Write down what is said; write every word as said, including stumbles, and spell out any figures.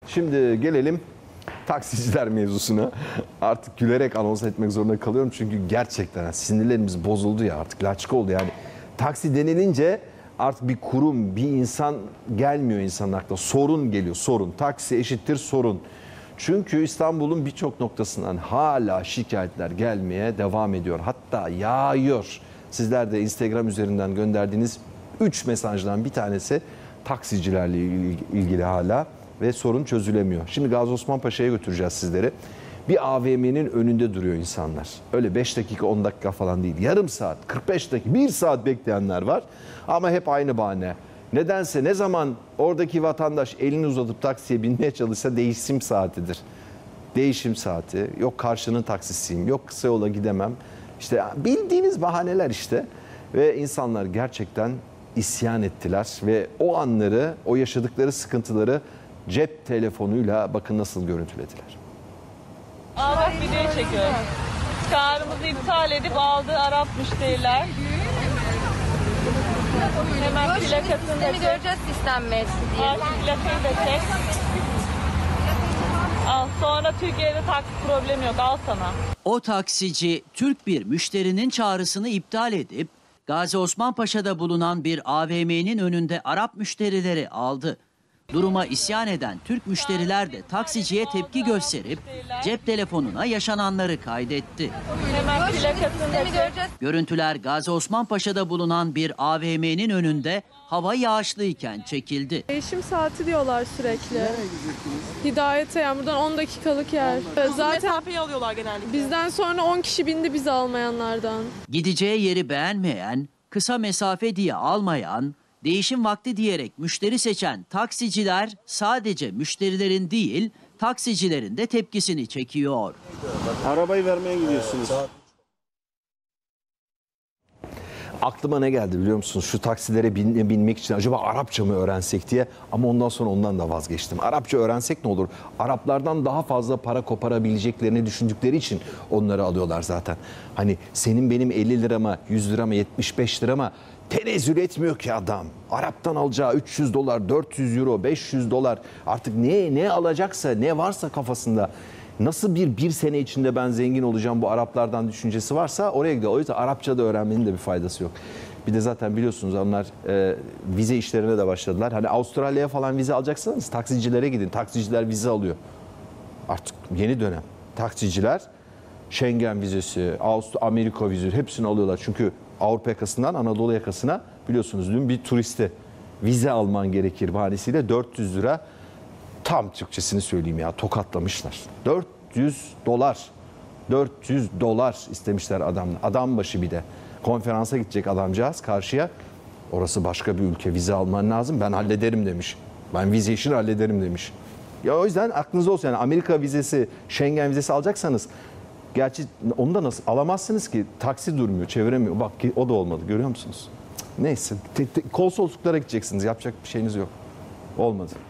Şimdi gelelim taksiciler mevzusuna. Artık gülerek anons etmek zorunda kalıyorum. Çünkü gerçekten sinirlerimiz bozuldu ya, artık laçka oldu yani. Taksi denilince artık bir kurum, bir insan gelmiyor insanın aklına. Sorun geliyor, sorun. Taksi eşittir sorun. Çünkü İstanbul'un birçok noktasından hala şikayetler gelmeye devam ediyor. Hatta yağıyor. Sizler de Instagram üzerinden gönderdiğiniz üç mesajdan bir tanesi taksicilerle ilgili hala ve sorun çözülemiyor. Şimdi Gazi Osman Paşa'ya götüreceğiz sizleri. Bir A V M'nin önünde duruyor insanlar. Öyle beş dakika on dakika falan değil. Yarım saat, kırk beş dakika, bir saat bekleyenler var. Ama hep aynı bahane. Nedense ne zaman oradaki vatandaş elini uzatıp taksiye binmeye çalışsa değişim saatidir. Değişim saati. Yok karşının taksisiyim. Yok kısa yola gidemem. İşte bildiğiniz bahaneler işte. Ve insanlar gerçekten isyan ettiler. Ve o anları, o yaşadıkları sıkıntıları cep telefonuyla bakın nasıl görüntülediler. Aa bak videoyu çekiyoruz. Çağrımızı iptal edip aldığı Arap müşteriler. Hemen plakasını da çek. Göreceğiz istenmesi diye. Al şu plakayı da çek. Al, sonra Türkiye'de taksi problemi yok, al sana. O taksici Türk bir müşterinin çağrısını iptal edip Gazi Osman Paşa'da bulunan bir A V M'nin önünde Arap müşterileri aldı. Duruma isyan eden Türk müşteriler de taksiciye tepki gösterip cep telefonuna yaşananları kaydetti. Hemen plakasını da çek. Görüntüler Gazi Osman Paşa'da bulunan bir A V M'nin önünde hava yağışlıyken çekildi. Değişim saati diyorlar sürekli. Nereye gidiyorsunuz? Hidayete, yani buradan on dakikalık yer. Zaten Mesafeyi alıyorlar genellikle. bizden sonra on kişi bindi bizi almayanlardan. Gideceği yeri beğenmeyen, kısa mesafe diye almayan, değişim vakti diyerek müşteri seçen taksiciler sadece müşterilerin değil, taksicilerin de tepkisini çekiyor. Arabayı vermeye gidiyorsunuz. Aklıma ne geldi biliyor musunuz? Şu taksilere bin, binmek için acaba Arapça mı öğrensek diye, ama ondan sonra ondan da vazgeçtim. Arapça öğrensek ne olur? Araplardan daha fazla para koparabileceklerini düşündükleri için onları alıyorlar zaten. Hani senin benim elli lirama, yüz lirama, yetmiş beş lirama tenezzül etmiyor ki adam. Arap'tan alacağı üç yüz dolar, dört yüz euro, beş yüz dolar, artık ne ne alacaksa, ne varsa kafasında. Nasıl bir bir sene içinde ben zengin olacağım bu Araplardan düşüncesi varsa oraya gidiyor. O yüzden Arapça da öğrenmenin de bir faydası yok. Bir de zaten biliyorsunuz onlar e, vize işlerine de başladılar. Hani Avustralya'ya falan vize alacaksanız taksicilere gidin. Taksiciler vize alıyor. Artık yeni dönem. Taksiciler Schengen vizesi, Avusturya, Amerika vizesi hepsini alıyorlar. Çünkü Avrupa yakasından Anadolu yakasına biliyorsunuz dün bir turiste vize alman gerekir bahanesiyle dört yüz lira, tam Türkçesini söyleyeyim ya, tokatlamışlar. dört yüz dolar. dört yüz dolar istemişler adamla. Adam başı bir de. Konferansa gidecek adamcağız karşıya. Orası başka bir ülke, vize alman lazım. Ben hallederim demiş. Ben vize işini hallederim demiş. Ya o yüzden aklınızda olsun, yani Amerika vizesi, Schengen vizesi alacaksanız, gerçi onu da nasıl alamazsınız ki, taksi durmuyor, çeviremiyor. Bak o da olmadı, görüyor musunuz? Neyse, konsolosluklara gideceksiniz, yapacak bir şeyiniz yok. Olmadı.